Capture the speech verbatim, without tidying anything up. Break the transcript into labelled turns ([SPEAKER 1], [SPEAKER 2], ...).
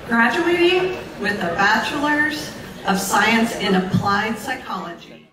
[SPEAKER 1] graduating with a Bachelor's of Science in Applied Psychology.